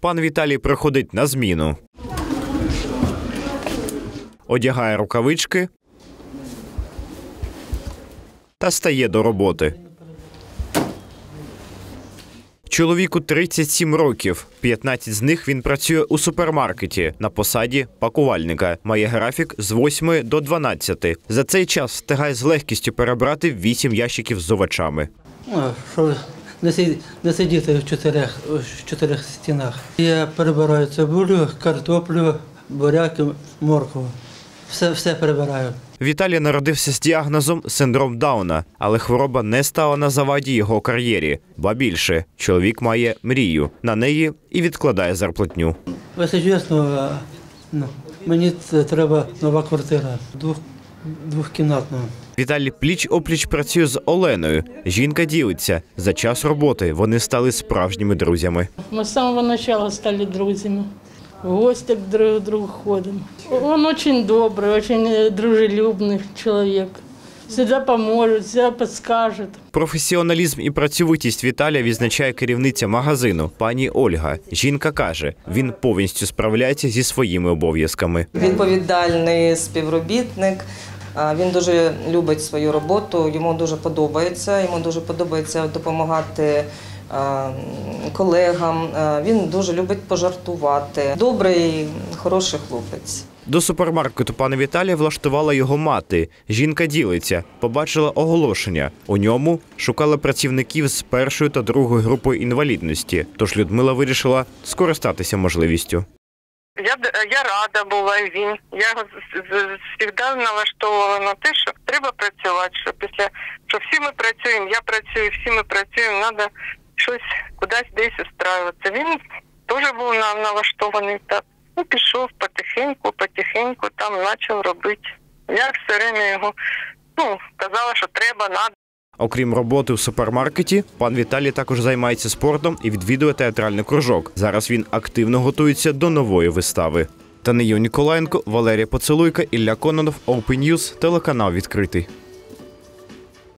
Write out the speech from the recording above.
Пан Віталій приходить на зміну. Одягає рукавички та стає до роботи. Чоловіку 37 років. 15 з них він працює у супермаркеті на посаді пакувальника. Має графік з 8 до 12. За цей час встигає з легкістю перебрати 8 ящиків з овочами. Щоб не сидіти в чотирьох стінах. Я перебираю цибулю, картоплю, буряки, моркву. Все перебираю. Віталій народився з діагнозом синдром Дауна, але хвороба не стала на заваді його кар'єрі. Ба більше, чоловік має мрію. На неї і відкладає зарплатню. Якщо чесно, мені треба нова квартира, двохкімнатна. Віталій пліч-опліч працює з Оленою. Жінка ділиться. За час роботи вони стали справжніми друзями. Ми з самого початку стали друзями. В гости друг к другу ходим. Он очень добрый, очень дружелюбный человек. Всегда поможет, всегда подскажет. Професіоналізм і працьовитість Віталія відзначає керівниця магазину, пані Ольга. Жінка каже, він повністю справляється зі своїми обов'язками. Відповідальний співробітник. Він дуже любить свою роботу, йому дуже подобається допомагати колегам, він дуже любить пожартувати. Добрий, хороший хлопець. До супермаркету пана Віталія влаштувала його мати. Жінка ділиться, побачила оголошення. У ньому шукали працівників з першою та другою групою інвалідності. Тож Людмила вирішила скористатися можливістю. Я рада була, і він. Я завжди налаштовувала на те, що треба працювати, що всі ми працюємо, я працюю, всі ми працюємо, треба щось кудись десь устраюватися. Він теж був налаштований так. Пішов потихеньку там почав робити. Я все время його казала, що треба, треба. Окрім роботи в супермаркеті, пан Віталій також займається спортом і відвідує театральний кружок. Зараз він активно готується до нової вистави. Танія Ніколаєнко, Валерія Поцелуйка, Ілля Кононов, Open News, телеканал «Відкритий».